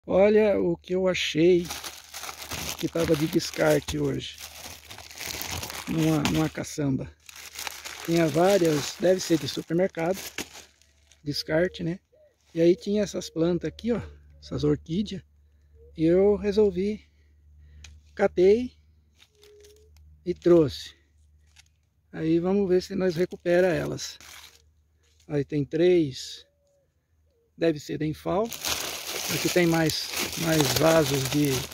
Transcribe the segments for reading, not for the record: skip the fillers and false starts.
Olha o que eu achei que estava de descarte hoje, numa caçamba. Tinha várias, deve ser de supermercado, descarte, né? E aí tinha essas plantas aqui, ó, essas orquídeas. E eu resolvi, catei e trouxe. Aí vamos ver se nós recupera elas. Aí tem 3, deve ser denfal. Aqui tem mais vasos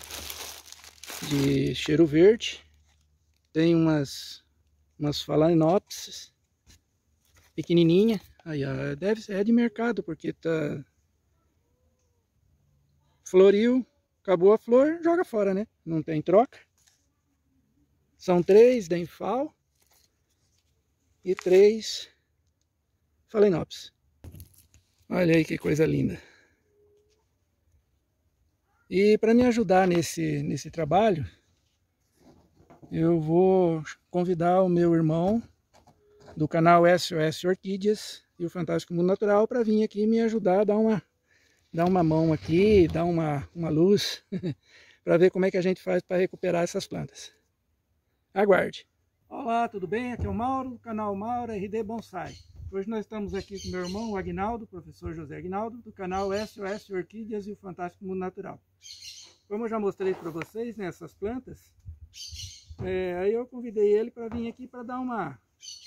de cheiro verde. Tem umas phalaenopsis pequenininha. Aí, ó, deve ser de mercado, porque tá floriu, acabou a flor, joga fora, né? Não tem troca. São 3 denfal e 3 phalaenopsis. Olha aí que coisa linda. E para me ajudar nesse trabalho, eu vou convidar o meu irmão do canal SOS Orquídeas e o Fantástico Mundo Natural para vir aqui me ajudar a dar uma mão aqui, dar uma luz para ver como é que a gente faz para recuperar essas plantas. Aguarde! Olá, tudo bem? Aqui é o Mauro, do canal Mauro RD Bonsai. Hoje nós estamos aqui com meu irmão, o Aguinaldo, professor José Aguinaldo, do canal SOS Orquídeas e o Fantástico Mundo Natural. Como eu já mostrei para vocês, né, essas plantas, aí eu convidei ele para vir aqui para dar uma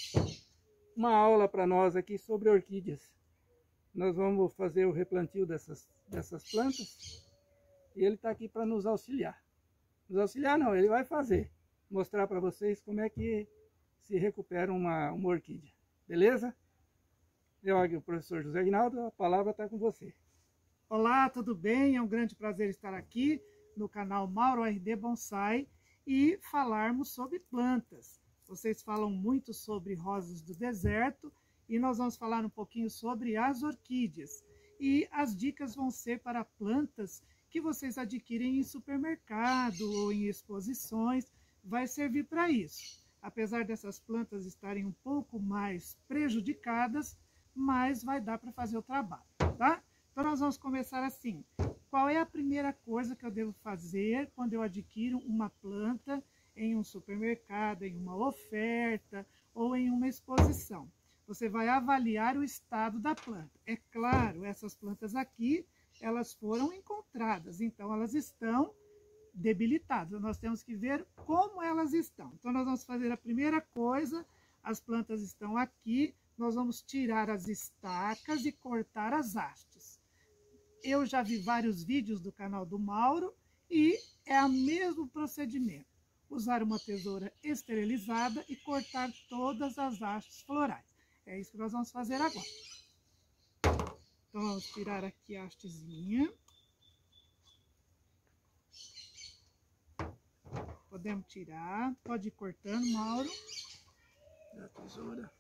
aula para nós aqui sobre orquídeas. Nós vamos fazer o replantio dessas plantas e ele está aqui para nos auxiliar. Nos auxiliar não, ele vai fazer. Mostrar para vocês como é que se recupera uma orquídea. Beleza? Eu, o professor José Aguinaldo, a palavra está com você. Olá, tudo bem? É um grande prazer estar aqui no canal Mauro RD Bonsai e falarmos sobre plantas. Vocês falam muito sobre rosas do deserto e nós vamos falar um pouquinho sobre as orquídeas. E as dicas vão ser para plantas que vocês adquirem em supermercado ou em exposições, vai servir para isso. Apesar dessas plantas estarem um pouco mais prejudicadas, mas vai dar para fazer o trabalho, tá? Então nós vamos começar assim. Qual é a primeira coisa que eu devo fazer quando eu adquiro uma planta em um supermercado, em uma oferta ou em uma exposição? Você vai avaliar o estado da planta. É claro, essas plantas aqui, elas foram encontradas, então elas estão debilitadas. Nós temos que ver como elas estão. Então nós vamos fazer a primeira coisa, as plantas estão aqui, nós vamos tirar as estacas e cortar as hastes. Eu já vi vários vídeos do canal do Mauro e é o mesmo procedimento. Usar uma tesoura esterilizada e cortar todas as hastes florais. É isso que nós vamos fazer agora. Então vamos tirar aqui a hastezinha. Podemos tirar, pode ir cortando, Mauro. A tesoura.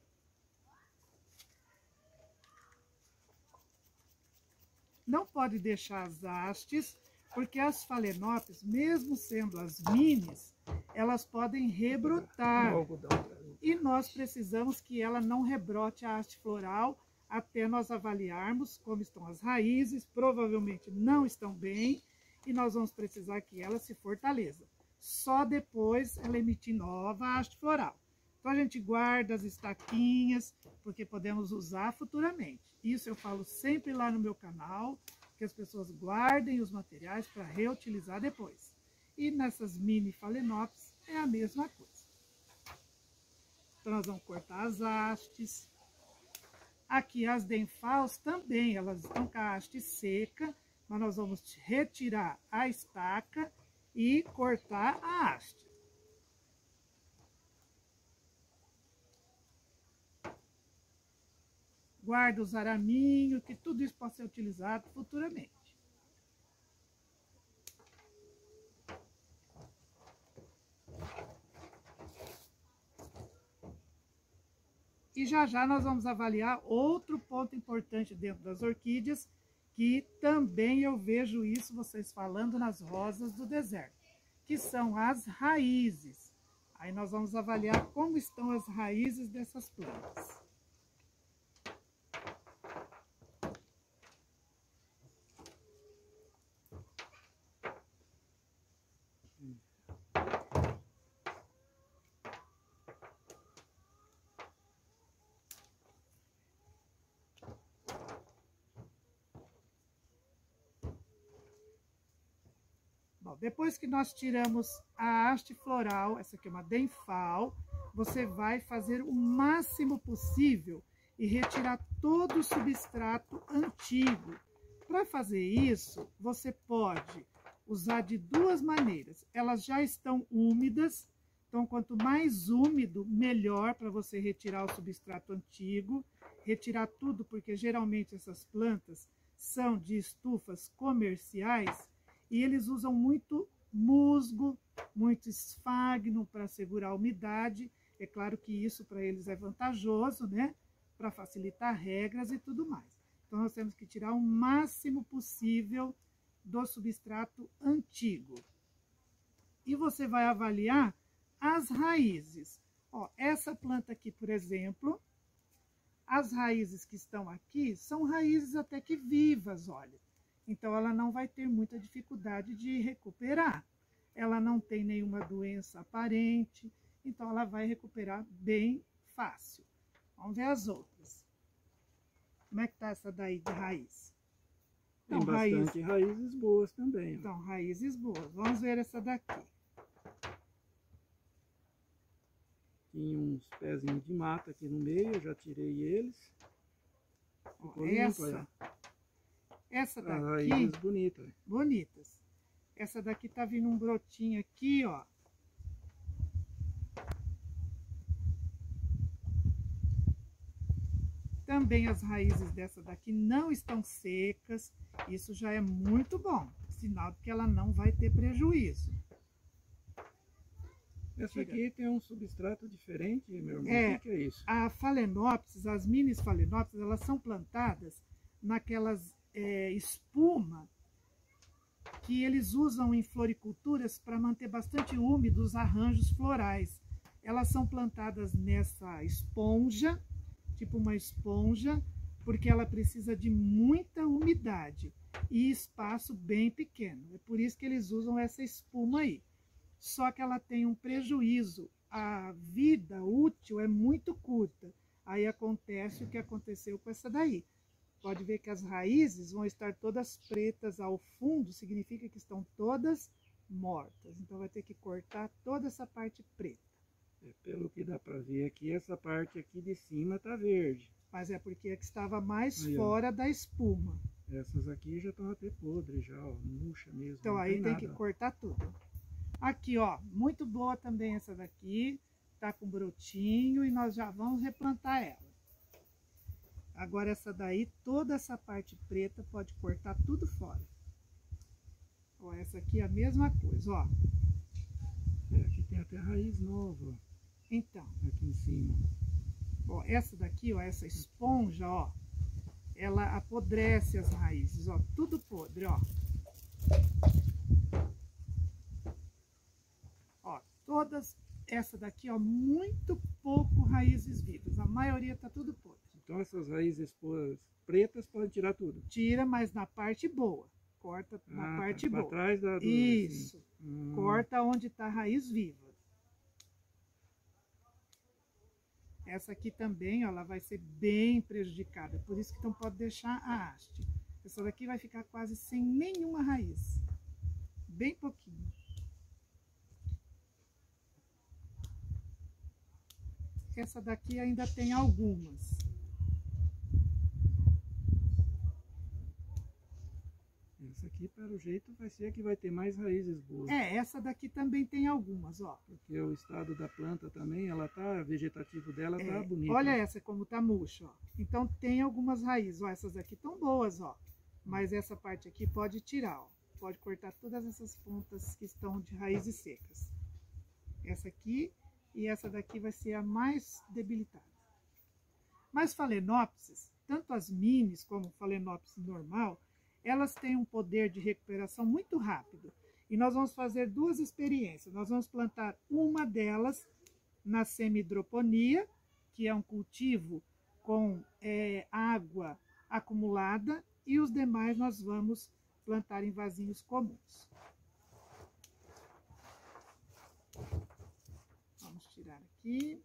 Não pode deixar as hastes, porque as phalaenopsis, mesmo sendo as minis, elas podem rebrotar. E nós precisamos que ela não rebrote a haste floral até nós avaliarmos como estão as raízes. Provavelmente não estão bem e nós vamos precisar que ela se fortaleça. Só depois ela emitir nova haste floral. Então a gente guarda as estaquinhas, porque podemos usar futuramente. Isso eu falo sempre lá no meu canal, que as pessoas guardem os materiais para reutilizar depois. E nessas mini phalaenopsis é a mesma coisa. Então nós vamos cortar as hastes. Aqui as denfals também, elas estão com a haste seca, mas nós vamos retirar a estaca e cortar a haste. Guarda os araminhos, que tudo isso pode ser utilizado futuramente. E já já nós vamos avaliar outro ponto importante dentro das orquídeas, que também eu vejo isso vocês falando nas rosas do deserto, que são as raízes. Aí nós vamos avaliar como estão as raízes dessas plantas. Ó, depois que nós tiramos a haste floral, essa aqui é uma denfal, você vai fazer o máximo possível e retirar todo o substrato antigo. Para fazer isso, você pode usar de duas maneiras. Elas já estão úmidas, então quanto mais úmido, melhor para você retirar o substrato antigo. Retirar tudo, porque geralmente essas plantas são de estufas comerciais e eles usam muito musgo, muito esfagno para segurar a umidade. É claro que isso para eles é vantajoso, né? Para facilitar regras e tudo mais. Então, nós temos que tirar o máximo possível do substrato antigo. E você vai avaliar as raízes. Ó, essa planta aqui, por exemplo, as raízes que estão aqui são raízes até que vivas, olha. Então, ela não vai ter muita dificuldade de recuperar. Ela não tem nenhuma doença aparente, então ela vai recuperar bem fácil. Vamos ver as outras. Como é que tá essa daí de raiz? Tem bastante raízes boas também. Ó. Então, raízes boas. Vamos ver essa daqui. Tinha uns pezinhos de mata aqui no meio, eu já tirei eles. Ó, essa daqui... raízes bonitas. Bonitas. Essa daqui tá vindo um brotinho aqui, ó. Também as raízes dessa daqui não estão secas. Isso já é muito bom. Sinal de que ela não vai ter prejuízo. Essa aqui tem um substrato diferente, meu irmão. O que é isso? A Phalaenopsis, as mini Phalaenopsis, elas são plantadas naquelas espuma que eles usam em floriculturas para manter bastante úmidos os arranjos florais. Elas são plantadas nessa esponja, tipo uma esponja, porque ela precisa de muita umidade e espaço bem pequeno. É por isso que eles usam essa espuma aí. Só que ela tem um prejuízo, a vida útil é muito curta. Aí acontece o que aconteceu com essa daí. Pode ver que as raízes vão estar todas pretas ao fundo, significa que estão todas mortas. Então vai ter que cortar toda essa parte preta. Pelo que dá para ver aqui, essa parte aqui de cima tá verde. Mas é porque é que estava mais aí, fora da espuma. Essas aqui já estão até podres, já, ó, murcha mesmo. Então aí tem que cortar tudo. Aqui, ó, muito boa também essa daqui. Tá com brotinho e nós já vamos replantar ela. Agora essa daí, toda essa parte preta, pode cortar tudo fora. Ó, essa aqui é a mesma coisa, ó. Aqui tem até raiz nova. Então. Aqui em cima. Ó, essa daqui, ó, essa esponja, ó. Ela apodrece as raízes, ó. Tudo podre, ó. Ó, todas, essa daqui, ó, muito pouco raízes vivas. A maioria tá tudo podre. Então essas raízes pretas pode tirar tudo? Tira, mas na parte boa. Corta na parte boa. Trás da isso. Assim. Corta onde está a raiz viva. Essa aqui também, ó, ela vai ser bem prejudicada. Por isso que não pode deixar a haste. Essa daqui vai ficar quase sem nenhuma raiz. Bem pouquinho. Essa daqui ainda tem algumas. Essa aqui, pelo jeito, vai ser a que vai ter mais raízes boas. Essa daqui também tem algumas, ó. Porque o estado da planta também, ela tá, vegetativo dela tá bonito. Olha essa como tá murcha, ó. Então tem algumas raízes, ó. Essas aqui estão boas, ó. Mas essa parte aqui pode tirar, ó. Pode cortar todas essas pontas que estão de raízes secas. Essa aqui e essa daqui vai ser a mais debilitada. Mas Phalaenopsis, tanto as minis como Phalaenopsis normal, elas têm um poder de recuperação muito rápido. E nós vamos fazer duas experiências. Nós vamos plantar uma delas na semi-hidroponia, que é um cultivo com água acumulada, e os demais nós vamos plantar em vasinhos comuns. Vamos tirar aqui.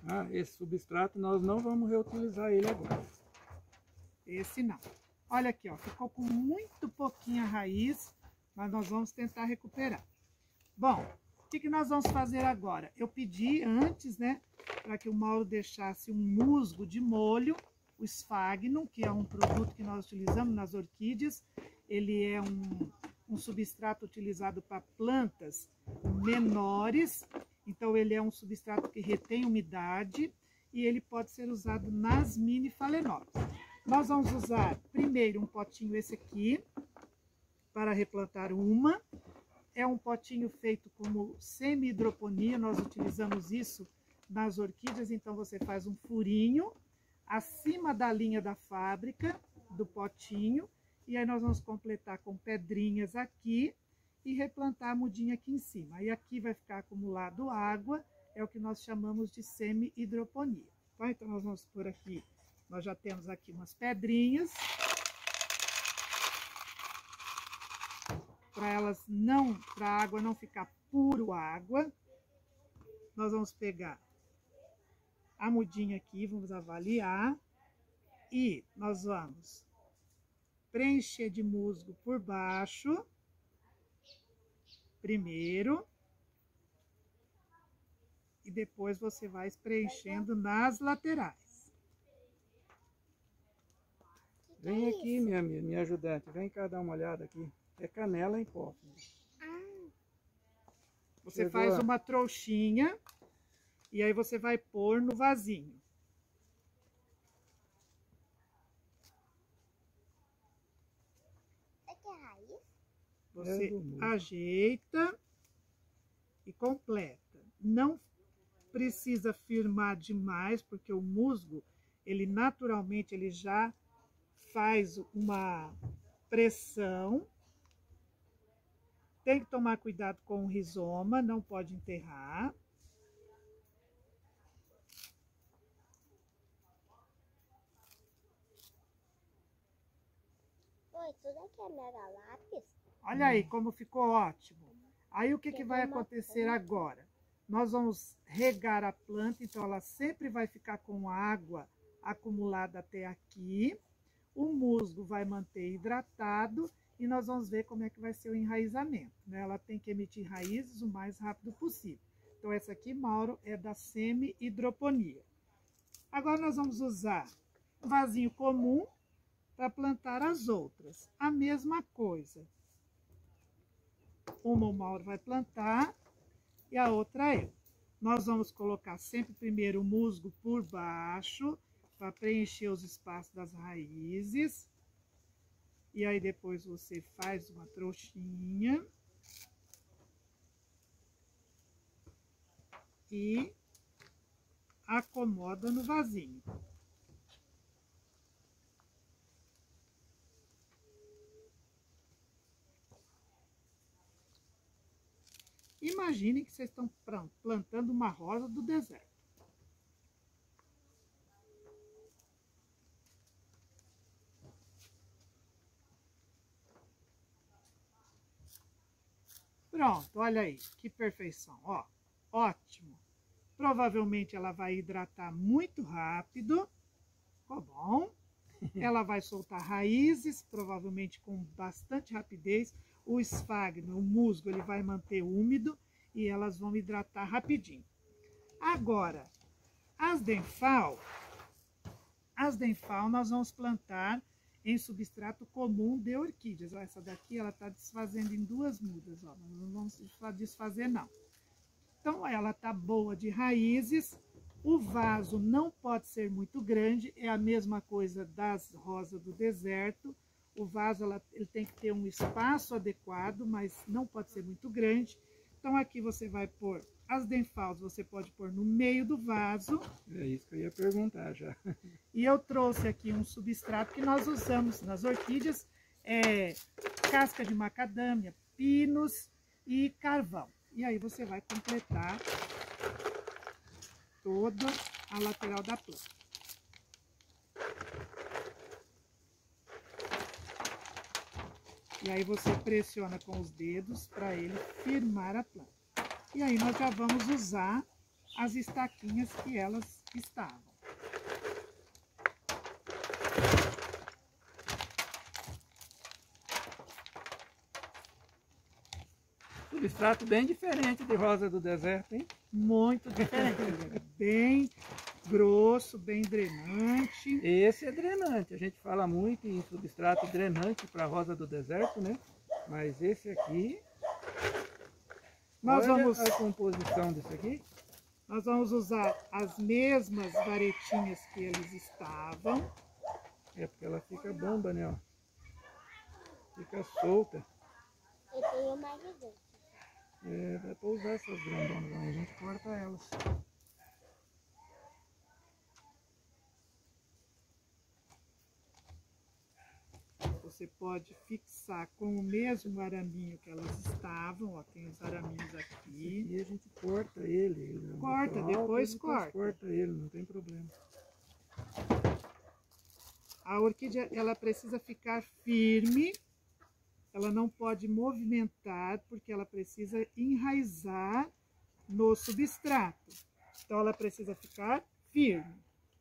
Ah, esse substrato nós não vamos reutilizar ele agora. Esse não. Olha aqui, ó, ficou com muito pouquinha raiz, mas nós vamos tentar recuperar. Bom, o que nós vamos fazer agora? Eu pedi antes, né, para que o Mauro deixasse um musgo de molho, o Sphagnum, que é um produto que nós utilizamos nas orquídeas. Ele é um substrato utilizado para plantas menores, então ele é um substrato que retém umidade e ele pode ser usado nas mini falenópolis. Nós vamos usar primeiro um potinho esse aqui, para replantar uma. É um potinho feito como semi-hidroponia, nós utilizamos isso nas orquídeas, então você faz um furinho acima da linha da fábrica, do potinho, e aí nós vamos completar com pedrinhas aqui e replantar a mudinha aqui em cima. Aí aqui vai ficar acumulado água, é o que nós chamamos de semi-hidroponia. Tá? Então nós vamos pôr aqui, nós já temos aqui umas pedrinhas, para a água não ficar puro água. Nós vamos pegar a mudinha aqui, vamos avaliar e nós vamos preencher de musgo por baixo, primeiro, e depois você vai preenchendo nas laterais. Vem aqui, minha ajudante, vem cá dar uma olhada aqui. É canela em pó. Você faz uma trouxinha e aí você vai pôr no vasinho. Você ajeita e completa. Não precisa firmar demais, porque o musgo, ele naturalmente ele já faz uma pressão. Tem que tomar cuidado com o rizoma, não pode enterrar. Oi, tudo aqui é mega lápis? Olha aí como ficou ótimo. Aí o que vai acontecer agora? Nós vamos regar a planta, então ela sempre vai ficar com água acumulada até aqui. O musgo vai manter hidratado e nós vamos ver como é que vai ser o enraizamento, né? Ela tem que emitir raízes o mais rápido possível. Então essa aqui, Mauro, é da semi-hidroponia. Agora nós vamos usar um vasinho comum para plantar as outras. A mesma coisa. Uma o Mauro vai plantar e a outra eu. Nós vamos colocar sempre primeiro o musgo por baixo, para preencher os espaços das raízes. E aí depois você faz uma trouxinha. E acomoda no vasinho. Imagine que vocês estão plantando uma rosa do deserto. Pronto, olha aí, que perfeição, ó, ótimo. Provavelmente ela vai hidratar muito rápido, ficou bom. Ela vai soltar raízes, provavelmente com bastante rapidez. O Sphagnum, o musgo, ele vai manter úmido e elas vão hidratar rapidinho. Agora, as Denfal nós vamos plantar em substrato comum de orquídeas. Essa daqui, ela está desfazendo em duas mudas, ó. Nós não vamos desfazer, não. Então, ela está boa de raízes. O vaso não pode ser muito grande, é a mesma coisa das rosas do deserto. O vaso ele tem que ter um espaço adequado, mas não pode ser muito grande. Então, aqui você vai pôr as Denfals, você pode pôr no meio do vaso. É isso que eu ia perguntar já. E eu trouxe aqui um substrato que nós usamos nas orquídeas, casca de macadâmia, pinos e carvão. E aí você vai completar toda a lateral da planta. E aí você pressiona com os dedos para ele firmar a planta. E aí nós já vamos usar as estaquinhas que elas estavam. Substrato bem diferente de rosa do deserto, hein? Muito diferente, bem grosso, bem drenante. Esse é drenante, a gente fala muito em substrato drenante para rosa do deserto, né? Mas esse aqui, olha a composição desse aqui. Nós vamos usar as mesmas varetinhas que eles estavam. É porque ela fica bamba, né? Ó. Fica solta. Eu tenho mais de 2. É, dá para usar essas grandonas, a gente corta elas. Você pode fixar com o mesmo araminho que elas estavam, ó, tem os araminhos aqui. E a gente corta ele. Corta, depois corta. Corta ele, não tem problema. A orquídea, ela precisa ficar firme, ela não pode movimentar, porque ela precisa enraizar no substrato. Então, ela precisa ficar firme.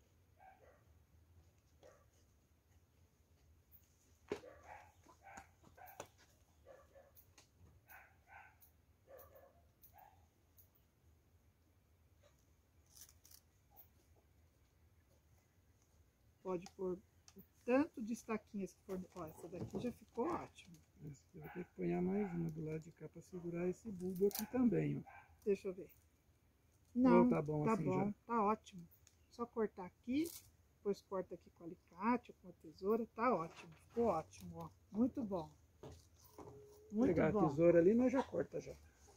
Pode pôr o tanto de estaquinhas que for. Ó, essa daqui já ficou ótima. Eu vou ter que pôr mais uma do lado de cá para segurar esse bulbo aqui também, ó. Deixa eu ver. Não, tá bom assim já? Tá ótimo. Só cortar aqui, depois corta aqui com alicate ou com a tesoura, tá ótimo. Ficou ótimo, ó. Muito bom. Vou pegar a tesoura ali, nós já corta já.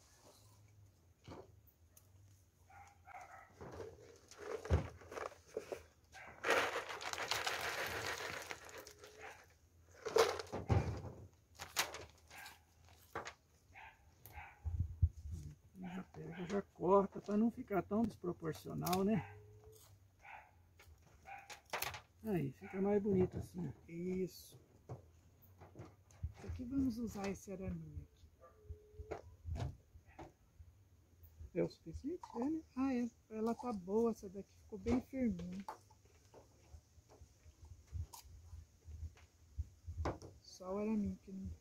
Já corta para não ficar tão desproporcional, né? Aí, fica mais bonito assim. Isso. Aqui vamos usar esse araminho aqui. É o suficiente? É, né? Ah, é. Ela tá boa, essa daqui ficou bem firminha. Só o araminho que não...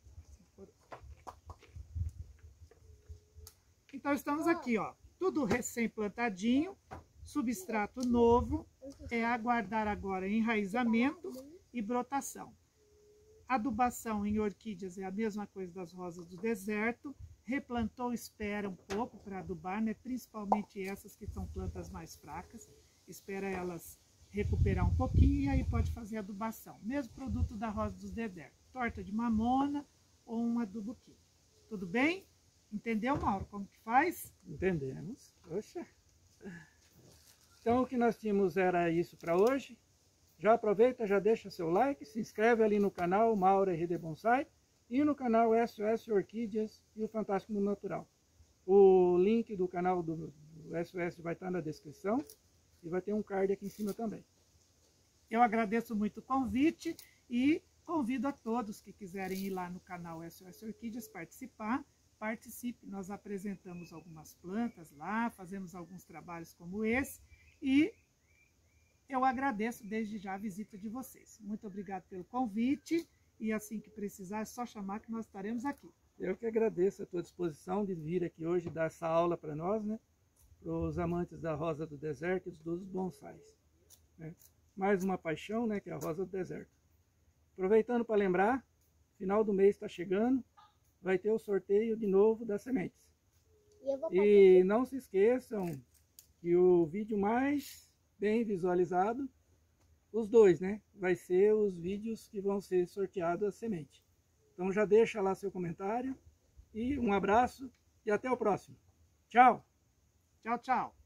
Então, estamos aqui, ó, tudo recém-plantadinho, substrato novo, é aguardar agora enraizamento e brotação. Adubação em orquídeas é a mesma coisa das rosas do deserto, replantou, espera um pouco para adubar, né? Principalmente essas que são plantas mais fracas, espera elas recuperar um pouquinho e aí pode fazer adubação. Mesmo produto da rosa do deserto, torta de mamona ou um adubo químico. Tudo bem? Entendeu, Mauro, como que faz? Entendemos. Poxa. Então, o que nós tínhamos era isso para hoje. Já aproveita, já deixa seu like, se inscreve ali no canal Mauro RD Bonsai e no canal SOS Orquídeas e o Fantástico Mundo Natural. O link do canal do SOS vai estar na descrição e vai ter um card aqui em cima também. Eu agradeço muito o convite e convido a todos que quiserem ir lá no canal SOS Orquídeas participar. Participe, nós apresentamos algumas plantas lá, fazemos alguns trabalhos como esse e eu agradeço desde já a visita de vocês. Muito obrigado pelo convite e assim que precisar é só chamar que nós estaremos aqui. Eu que agradeço a tua disposição de vir aqui hoje dar essa aula para nós, né? Para os amantes da rosa do deserto e dos bonsais. Né? Mais uma paixão, né? Que é a rosa do deserto. Aproveitando para lembrar, final do mês está chegando. Vai ter o sorteio de novo das sementes. E não se esqueçam que o vídeo mais bem visualizado, os dois, né? Vai ser os vídeos que vão ser sorteados as sementes. Então já deixa lá seu comentário e um abraço e até o próximo. Tchau! Tchau, tchau!